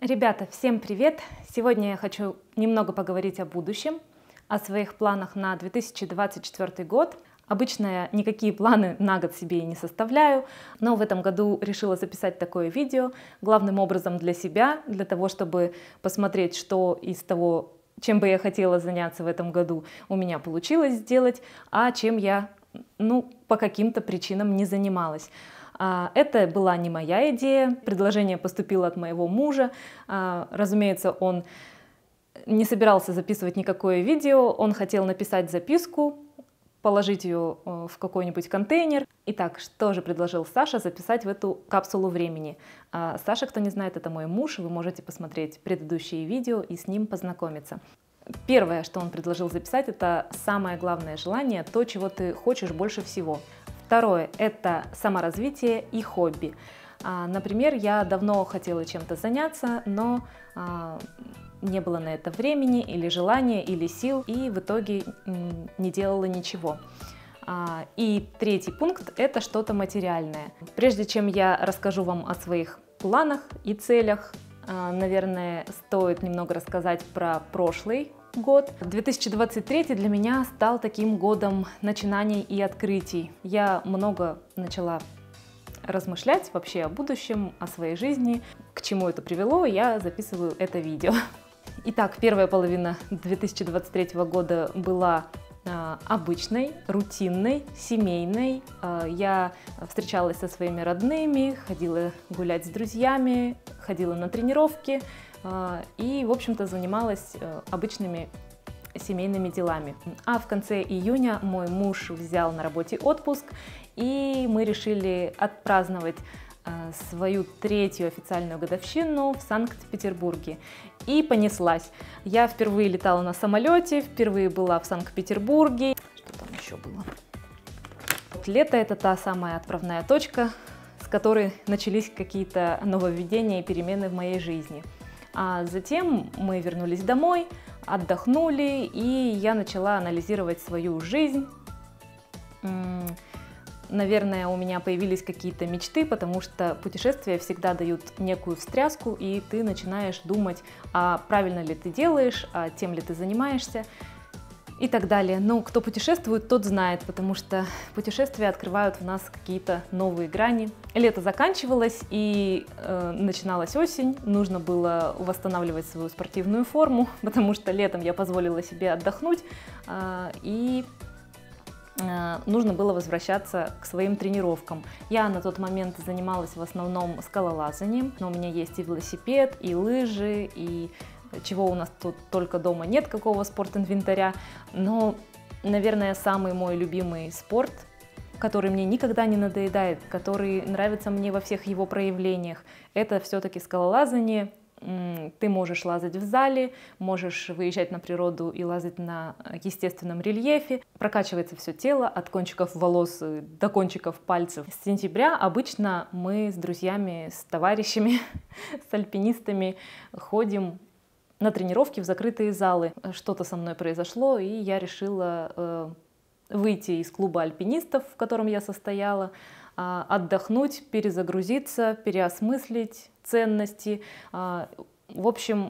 Ребята, всем привет! Сегодня я хочу немного поговорить о будущем, о своих планах на 2024 год. Обычно я никакие планы на год себе и не составляю, но в этом году решила записать такое видео, главным образом для себя, для того, чтобы посмотреть, что из того, чем бы я хотела заняться в этом году, у меня получилось сделать, а чем я, по каким-то причинам не занималась. Это была не моя идея, предложение поступило от моего мужа. Разумеется, он не собирался записывать никакое видео, он хотел написать записку, положить ее в какой-нибудь контейнер. Итак, что же предложил Саша записать в эту капсулу времени? Саша, кто не знает, это мой муж, вы можете посмотреть предыдущие видео и с ним познакомиться. Первое, что он предложил записать, это самое главное желание, то, чего ты хочешь больше всего. Второе – это саморазвитие и хобби. Например, я давно хотела чем-то заняться, но не было на это времени, или желания, или сил, и в итоге не делала ничего. И третий пункт – это что-то материальное. Прежде чем я расскажу вам о своих планах и целях, наверное, стоит немного рассказать про прошлый год. 2023 для меня стал таким годом начинаний и открытий. Я много начала размышлять вообще о будущем, о своей жизни. К чему это привело, я записываю это видео. Итак, первая половина 2023 года была обычной, рутинной, семейной. Я встречалась со своими родными, ходила гулять с друзьями, ходила на тренировки и, в общем-то, занималась обычными семейными делами. А в конце июня мой муж взял на работе отпуск, и мы решили отпраздновать свою третью официальную годовщину в Санкт-Петербурге. И понеслась. Я впервые летала на самолете, впервые была в Санкт-Петербурге. Что там еще было? Лето — это та самая отправная точка, с которой начались какие-то нововведения и перемены в моей жизни. А затем мы вернулись домой, отдохнули, и я начала анализировать свою жизнь. Наверное, у меня появились какие-то мечты, потому что путешествия всегда дают некую встряску, и ты начинаешь думать, а правильно ли ты делаешь, а тем ли ты занимаешься и так далее. Но кто путешествует, тот знает, потому что путешествия открывают в нас какие-то новые грани. Лето заканчивалось, и начиналась осень. Нужно было восстанавливать свою спортивную форму, потому что летом я позволила себе отдохнуть, и нужно было возвращаться к своим тренировкам. Я на тот момент занималась в основном скалолазанием, но у меня есть и велосипед, и лыжи, и чего у нас тут только дома нет, какого спортинвентаря. Но, наверное, самый мой любимый спорт, который мне никогда не надоедает, который нравится мне во всех его проявлениях, это все-таки скалолазание. Ты можешь лазать в зале, можешь выезжать на природу и лазать на естественном рельефе. Прокачивается все тело от кончиков волос до кончиков пальцев. С сентября обычно мы с друзьями, с товарищами, с альпинистами ходим на тренировки в закрытые залы. Что-то со мной произошло, и я решила выйти из клуба альпинистов, в котором я состояла, отдохнуть, перезагрузиться, переосмыслить ценности. В общем,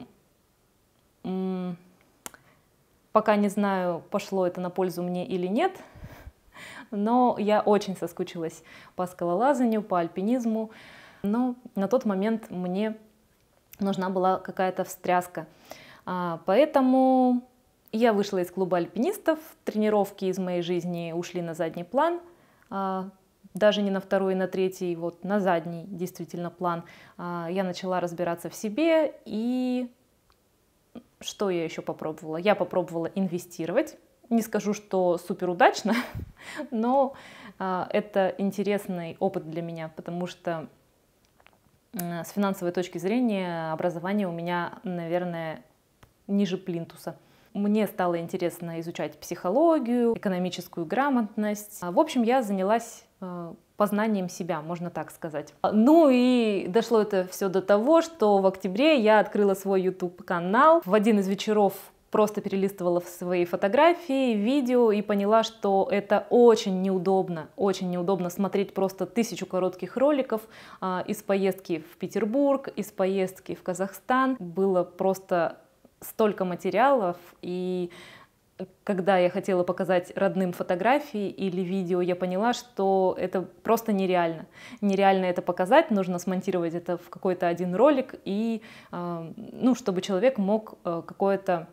пока не знаю, пошло это на пользу мне или нет, но я очень соскучилась по скалолазанию, по альпинизму, но на тот момент мне нужна была какая-то встряска. Поэтому я вышла из клуба альпинистов, тренировки из моей жизни ушли на задний план, даже не на второй, на третий, вот на задний действительно план. Я начала разбираться в себе, и что я еще попробовала? Я попробовала инвестировать. Не скажу, что супер удачно, но это интересный опыт для меня, потому что с финансовой точки зрения образование у меня, наверное, ниже плинтуса. Мне стало интересно изучать психологию, экономическую грамотность. В общем, я занялась познанием себя, можно так сказать. Ну и дошло это все до того, что в октябре я открыла свой YouTube-канал. В один из вечеров просто перелистывала свои фотографии, видео и поняла, что это очень неудобно смотреть просто 1000 коротких роликов из поездки в Петербург, из поездки в Казахстан. Было просто столько материалов, и когда я хотела показать родным фотографии или видео, я поняла, что это просто нереально. Нереально это показать, нужно смонтировать это в какой-то один ролик, и, ну, чтобы человек мог какое-то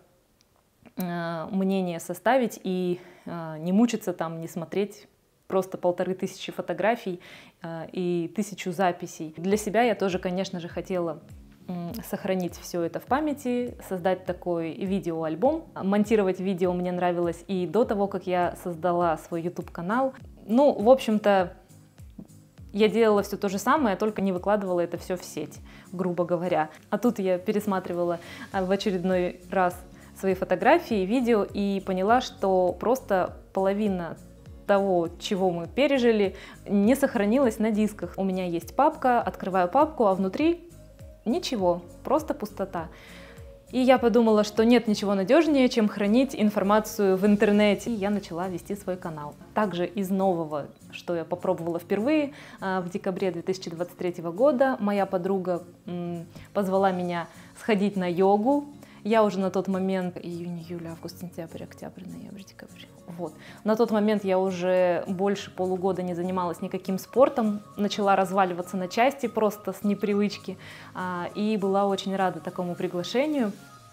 мнение составить и не мучиться там, не смотреть просто 1500 фотографий и 1000 записей. Для себя я тоже, конечно же, хотела сохранить все это в памяти, создать такой видеоальбом. Монтировать видео мне нравилось и до того, как я создала свой YouTube-канал. Ну, в общем-то, я делала все то же самое, только не выкладывала это все в сеть, грубо говоря. А тут я пересматривала в очередной раз свои фотографии, видео и поняла, что просто половина того, чего мы пережили, не сохранилась на дисках. У меня есть папка, открываю папку, а внутри ничего, просто пустота. И я подумала, что нет ничего надежнее, чем хранить информацию в интернете. И я начала вести свой канал. Также из нового, что я попробовала впервые, в декабре 2023 года моя подруга позвала меня сходить на йогу. Я уже на тот момент, июнь, июль, август, сентябрь, октябрь, ноябрь, декабрь, вот. На тот момент я уже больше полугода не занималась никаким спортом, начала разваливаться на части просто с непривычки, и была очень рада такому приглашению.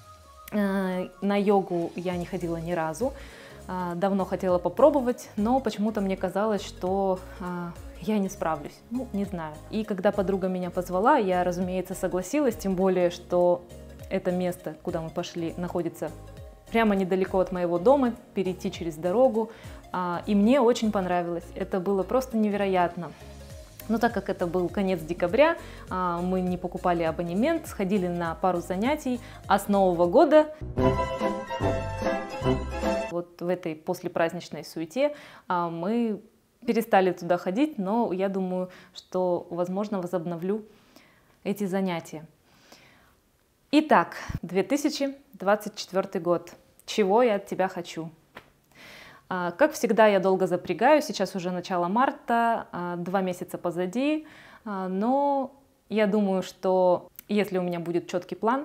На йогу я не ходила ни разу, давно хотела попробовать, но почему-то мне казалось, что я не справлюсь, ну, не знаю. И когда подруга меня позвала, я, разумеется, согласилась, тем более, что это место, куда мы пошли, находится прямо недалеко от моего дома, перейти через дорогу, и мне очень понравилось. Это было просто невероятно. Но так как это был конец декабря, мы не покупали абонемент, сходили на пару занятий, а с Нового года, вот в этой послепраздничной суете, мы перестали туда ходить, но я думаю, что, возможно, возобновлю эти занятия. Итак, 2024 год. Чего я от тебя хочу? Как всегда, я долго запрягаю. Сейчас уже начало марта, 2 месяца позади. Но я думаю, что если у меня будет четкий план,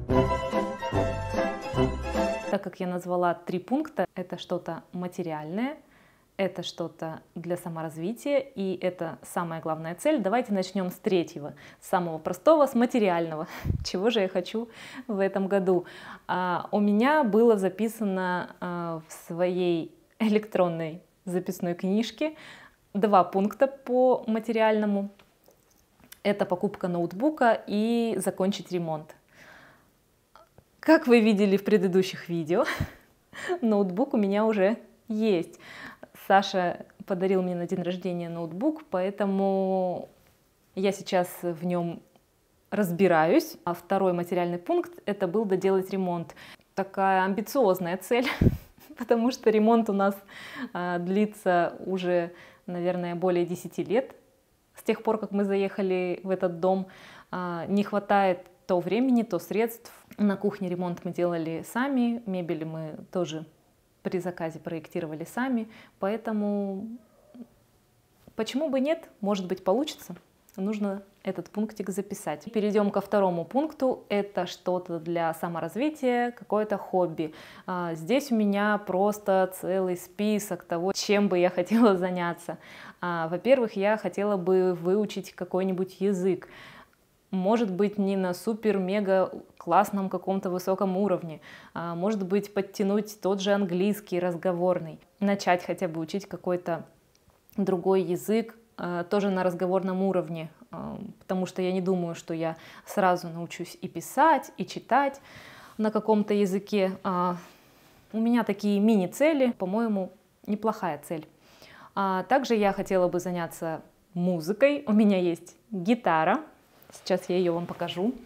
так как я назвала 3 пункта, это что-то материальное, это что-то для саморазвития, и это самая главная цель. Давайте начнем с 3-го, самого простого, с материального. Чего же я хочу в этом году? У меня было записано в своей электронной записной книжке 2 пункта по материальному. Это покупка ноутбука и закончить ремонт. Как вы видели в предыдущих видео, ноутбук у меня уже есть. Саша подарил мне на день рождения ноутбук, поэтому я сейчас в нем разбираюсь. А 2-й материальный пункт — это был доделать ремонт. Такая амбициозная цель, потому что ремонт у нас длится уже, наверное, более 10 лет. С тех пор, как мы заехали в этот дом, не хватает то времени, то средств. На кухне ремонт мы делали сами, мебель мы тоже при заказе проектировали сами, поэтому почему бы нет, может быть, получится. Нужно этот пунктик записать. Перейдем ко 2-му пункту. Это что-то для саморазвития, какое-то хобби. Здесь у меня просто целый список того, чем бы я хотела заняться. Во-первых, я хотела бы выучить какой-нибудь язык. Может быть, не на супер-мега классном каком-то высоком уровне, может быть, подтянуть тот же английский разговорный, начать хотя бы учить какой-то другой язык, тоже на разговорном уровне, потому что я не думаю, что я сразу научусь и писать, и читать на каком-то языке. У меня такие мини-цели, по-моему, неплохая цель. Также я хотела бы заняться музыкой. У меня есть гитара. Сейчас я ее вам покажу.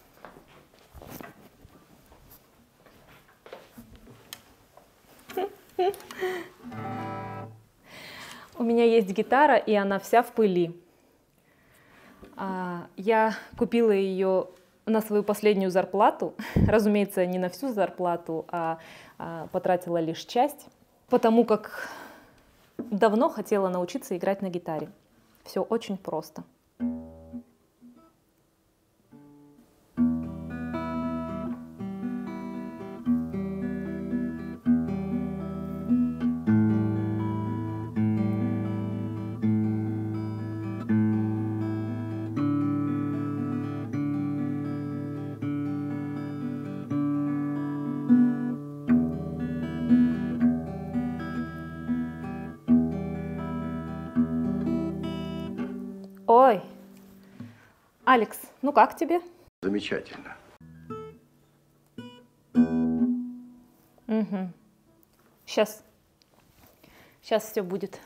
У меня есть гитара, и она вся в пыли. Я купила ее на свою последнюю зарплату, разумеется, не на всю зарплату, а потратила лишь часть, потому как давно хотела научиться играть на гитаре. Все очень просто. Ой, Алекс, ну как тебе? Замечательно. Угу. Сейчас все будет.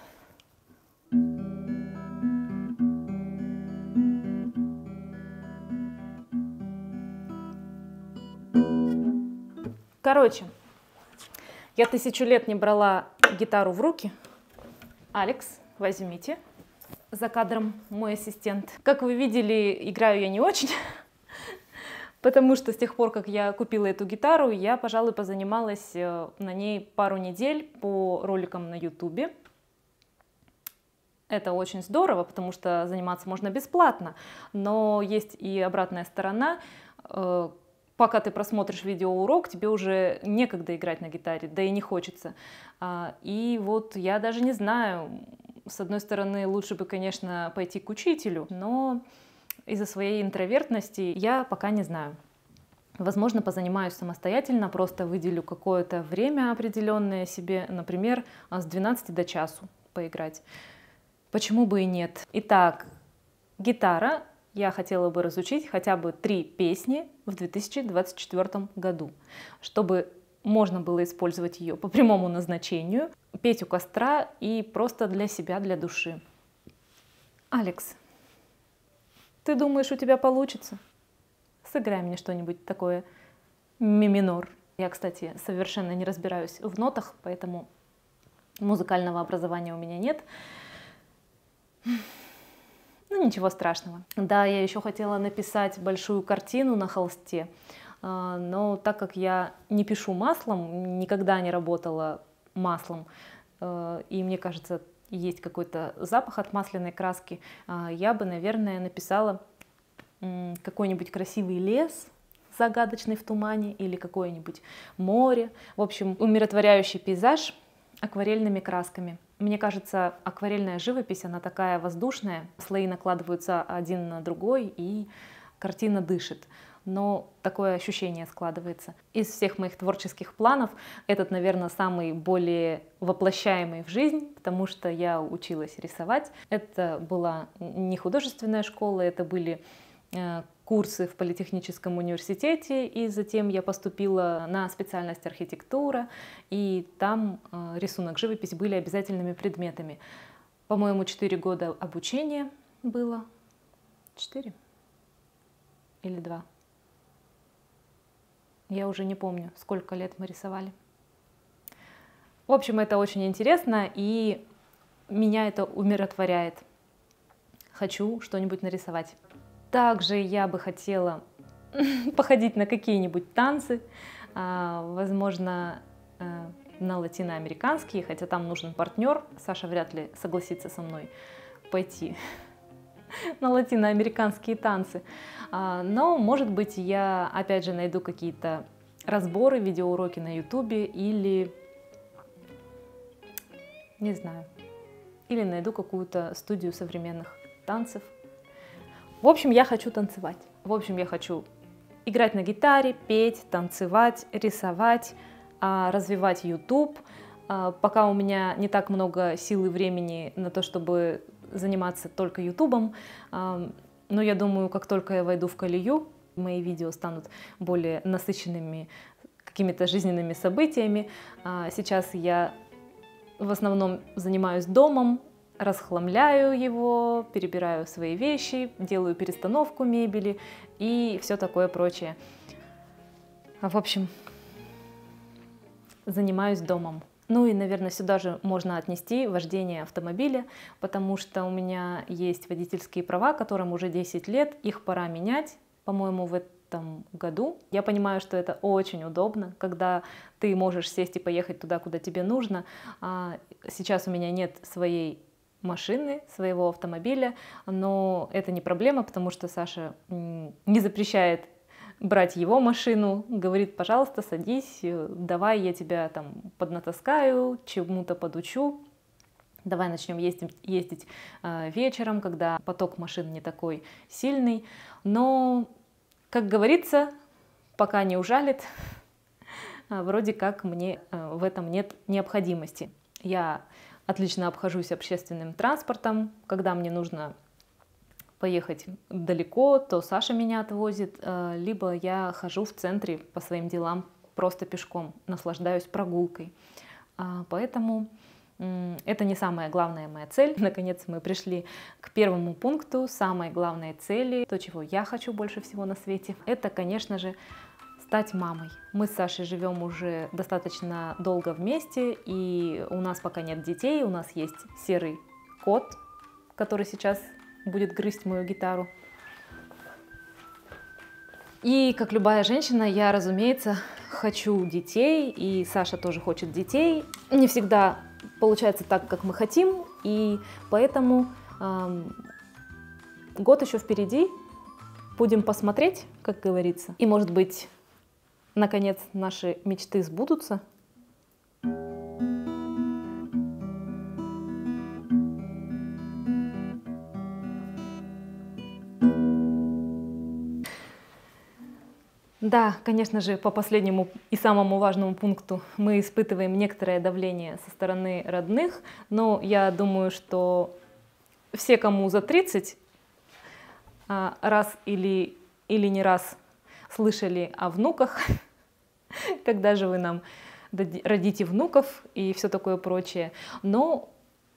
Короче, я 1000 лет не брала гитару в руки. Алекс, возьмите. За кадром мой ассистент. Как вы видели, играю я не очень, потому что с тех пор, как я купила эту гитару, я, пожалуй, позанималась на ней пару недель по роликам на YouTube. Это очень здорово, потому что заниматься можно бесплатно, но есть и обратная сторона. Пока ты просмотришь видеоурок, тебе уже некогда играть на гитаре, да и не хочется. И вот я даже не знаю, с одной стороны, лучше бы, конечно, пойти к учителю, но из-за своей интровертности я пока не знаю. Возможно, позанимаюсь самостоятельно, просто выделю какое-то время определенное себе, например, с 12 до часу поиграть. Почему бы и нет? Итак, гитара. Я хотела бы разучить хотя бы 3 песни в 2024 году, чтобы можно было использовать ее по прямому назначению, петь у костра и просто для себя, для души. Алекс, ты думаешь, у тебя получится? Сыграй мне что-нибудь такое ми минор. Я, кстати, совершенно не разбираюсь в нотах, поэтому музыкального образования у меня нет. Ну, ничего страшного. Да, я еще хотела написать большую картину на холсте, но так как я не пишу маслом, никогда не работала маслом, и мне кажется, есть какой-то запах от масляной краски, я бы, наверное, написала какой-нибудь красивый лес, загадочный в тумане, или какое-нибудь море. В общем, умиротворяющий пейзаж акварельными красками. Мне кажется, акварельная живопись, она такая воздушная, слои накладываются один на другой, и картина дышит. Но такое ощущение складывается. Из всех моих творческих планов этот, наверное, самый более воплощаемый в жизнь, потому что я училась рисовать. Это была не художественная школа, это были курсы в политехническом университете, и затем я поступила на специальность архитектура, и там рисунок, живопись были обязательными предметами. По-моему, 4 года обучения было. 4 или 2. Я уже не помню, сколько лет мы рисовали. В общем, это очень интересно, и меня это умиротворяет. Хочу что-нибудь нарисовать. Также я бы хотела походить на какие-нибудь танцы, возможно, на латиноамериканские, хотя там нужен партнер. Саша вряд ли согласится со мной пойти на латиноамериканские танцы. Но, может быть, я опять же найду какие-то разборы, видеоуроки на YouTube или, не знаю, или найду какую-то студию современных танцев. В общем, я хочу танцевать. В общем, я хочу играть на гитаре, петь, танцевать, рисовать, развивать YouTube. Пока у меня не так много сил и времени на то, чтобы заниматься только YouTube. Но я думаю, как только я войду в колею, мои видео станут более насыщенными какими-то жизненными событиями. Сейчас я в основном занимаюсь домом, расхламляю его, перебираю свои вещи, делаю перестановку мебели и все такое прочее. В общем, занимаюсь домом. Ну и, наверное, сюда же можно отнести вождение автомобиля, потому что у меня есть водительские права, которым уже 10 лет, их пора менять. По-моему, в году. Я понимаю, что это очень удобно, когда ты можешь сесть и поехать туда, куда тебе нужно. Сейчас у меня нет своей машины, своего автомобиля, но это не проблема, потому что Саша не запрещает брать его машину, говорит: пожалуйста, садись, давай я тебя там поднатаскаю, чему-то подучу. Давай начнем ездить вечером, когда поток машин не такой сильный. Но, как говорится, пока не ужалит, вроде как мне в этом нет необходимости. Я отлично обхожусь общественным транспортом. Когда мне нужно поехать далеко, то Саша меня отвозит, либо я хожу в центре по своим делам просто пешком, наслаждаюсь прогулкой. Поэтому это не самая главная моя цель. Наконец мы пришли к первому пункту самой главной цели, то, чего я хочу больше всего на свете. Это, конечно же, стать мамой. Мы с Сашей живем уже достаточно долго вместе, и у нас пока нет детей, у нас есть серый кот, который сейчас будет грызть мою гитару. И, как любая женщина, я, разумеется, хочу детей, и Саша тоже хочет детей. Не всегда получается так, как мы хотим, и поэтому год еще впереди. Будем посмотреть, как говорится. И, может быть, наконец наши мечты сбудутся. Да, конечно же, по последнему и самому важному пункту мы испытываем некоторое давление со стороны родных, но я думаю, что все, кому за 30, раз или не раз слышали о внуках, когда же вы нам родите внуков и все такое прочее. Но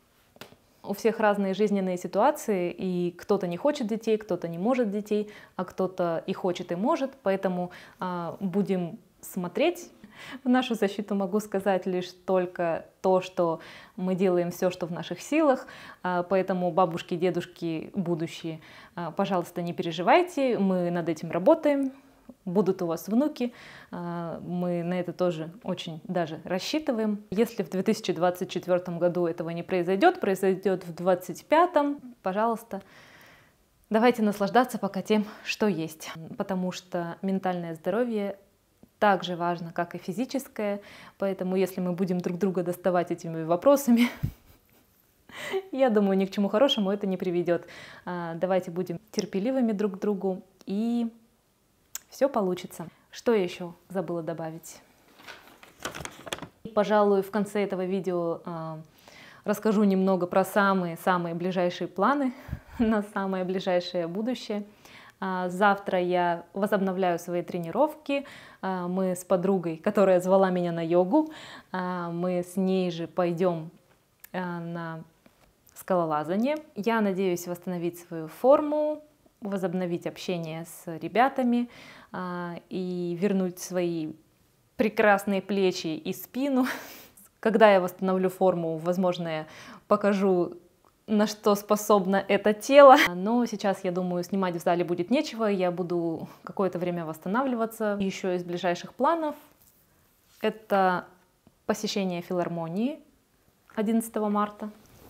у всех разные жизненные ситуации, и кто-то не хочет детей, кто-то не может детей, а кто-то и хочет, и может, поэтому будем смотреть. В нашу защиту могу сказать лишь только то, что мы делаем все, что в наших силах, поэтому бабушки, дедушки будущие, пожалуйста, не переживайте, мы над этим работаем. Будут у вас внуки, мы на это тоже очень даже рассчитываем. Если в 2024 году этого не произойдет, произойдет в 2025, пожалуйста, давайте наслаждаться пока тем, что есть. Потому что ментальное здоровье так же важно, как и физическое, поэтому если мы будем друг друга доставать этими вопросами, я думаю, ни к чему хорошему это не приведет. Давайте будем терпеливыми друг к другу, и все получится. Что я еще забыла добавить? Пожалуй, в конце этого видео расскажу немного про самые-самые ближайшие планы на самое ближайшее будущее. Завтра я возобновляю свои тренировки. Мы с подругой, которая звала меня на йогу, мы с ней же пойдем на скалолазание. Я надеюсь восстановить свою форму, возобновить общение с ребятами и вернуть свои прекрасные плечи и спину. Когда я восстановлю форму, возможно, я покажу, на что способно это тело. Но сейчас, я думаю, снимать в зале будет нечего, я буду какое-то время восстанавливаться. Еще из ближайших планов это посещение филармонии 11 марта.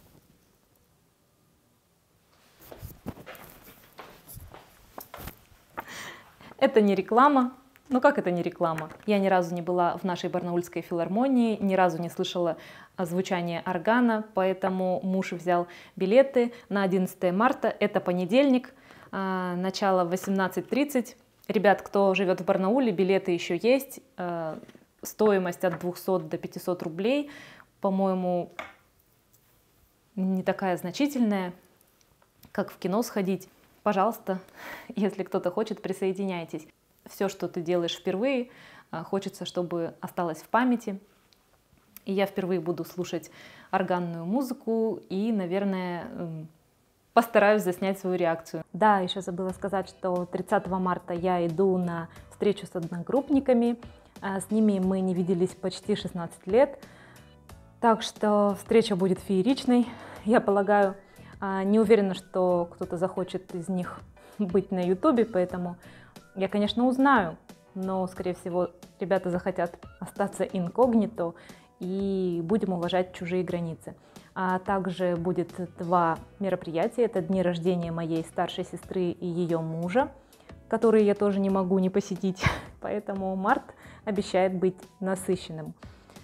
Это не реклама. Ну как это не реклама? Я ни разу не была в нашей барнаульской филармонии, ни разу не слышала звучание органа, поэтому муж взял билеты на 11 марта. Это понедельник, начало в 18:30. Ребят, кто живет в Барнауле, билеты еще есть. Стоимость от 200 до 500 рублей. По-моему, не такая значительная, как в кино сходить. Пожалуйста, если кто-то хочет, присоединяйтесь. Все, что ты делаешь впервые, хочется, чтобы осталось в памяти. И я впервые буду слушать органную музыку и, наверное, постараюсь заснять свою реакцию. Да, еще забыла сказать, что 30 марта я иду на встречу с одногруппниками. С ними мы не виделись почти 16 лет. Так что встреча будет фееричной, я полагаю. Не уверена, что кто-то захочет из них быть на ютубе, поэтому Я, конечно, узнаю, но, скорее всего, ребята захотят остаться инкогнито, и будем уважать чужие границы. А также будет 2 мероприятия. Это дни рождения моей старшей сестры и ее мужа, которые я тоже не могу не посетить. Поэтому март обещает быть насыщенным.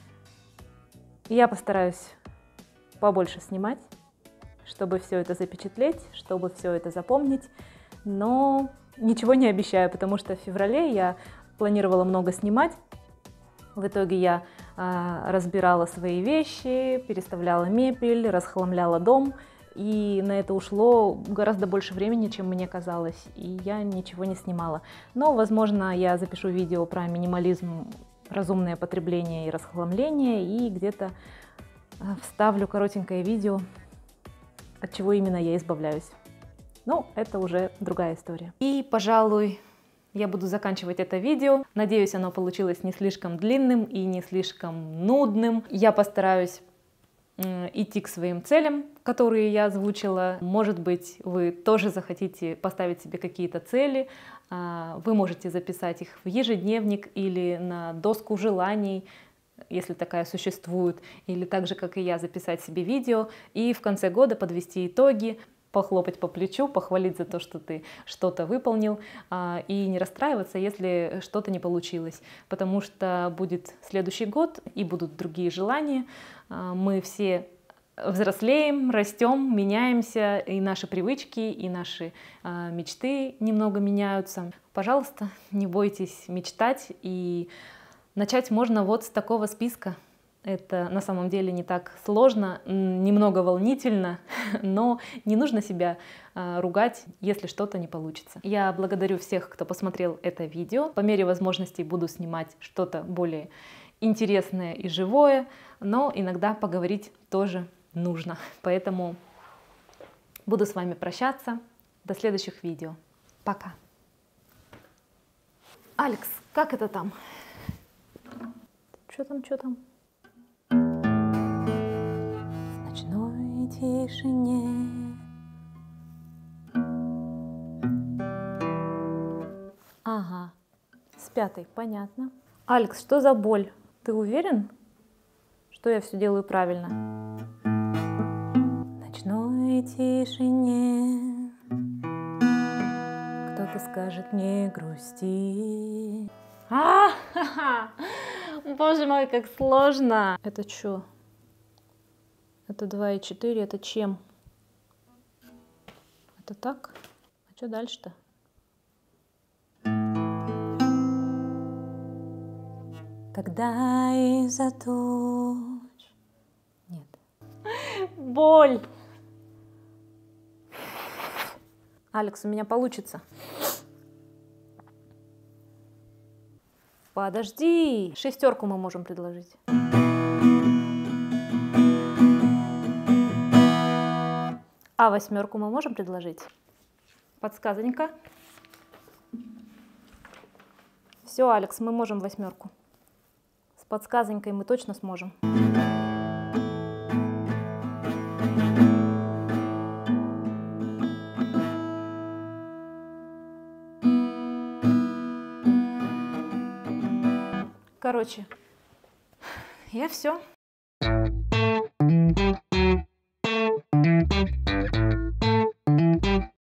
Я постараюсь побольше снимать, чтобы все это запечатлеть, чтобы все это запомнить. Но ничего не обещаю, потому что в феврале я планировала много снимать. В итоге я разбирала свои вещи, переставляла мебель, расхламляла дом. И на это ушло гораздо больше времени, чем мне казалось. И я ничего не снимала. Но, возможно, я запишу видео про минимализм, разумное потребление и расхламление. И где-то вставлю коротенькое видео, от чего именно я избавляюсь. Но это уже другая история. И, пожалуй, я буду заканчивать это видео. Надеюсь, оно получилось не слишком длинным и не слишком нудным. Я постараюсь идти к своим целям, которые я озвучила. Может быть, вы тоже захотите поставить себе какие-то цели. Вы можете записать их в ежедневник или на доску желаний, если такая существует, или так же, как и я, записать себе видео и в конце года подвести итоги, похлопать по плечу, похвалить за то, что ты что-то выполнил, и не расстраиваться, если что-то не получилось, потому что будет следующий год и будут другие желания. Мы все взрослеем, растем, меняемся, и наши привычки, и наши мечты немного меняются. Пожалуйста, не бойтесь мечтать, и начать можно вот с такого списка. Это на самом деле не так сложно, немного волнительно, но не нужно себя ругать, если что-то не получится. Я благодарю всех, кто посмотрел это видео. По мере возможностей буду снимать что-то более интересное и живое, но иногда поговорить тоже нужно. Поэтому буду с вами прощаться. До следующих видео. Пока. Алекс, как это там? Что там, что там? В ночной тишине. Ага, с 5-й, понятно. Алекс, что за боль? Ты уверен, что я все делаю правильно? В ночной тишине кто-то скажет: не грусти. Боже мой, как сложно! Это что? Это 2,4, это чем? Это так? А что дальше-то? Когда из-за туч... Нет. Боль! Алекс, у меня получится. Подожди! 6 мы можем предложить. А 8 мы можем предложить? Подсказонька. Все, Алекс, мы можем 8. С подсказонькой мы точно сможем. Короче, я все.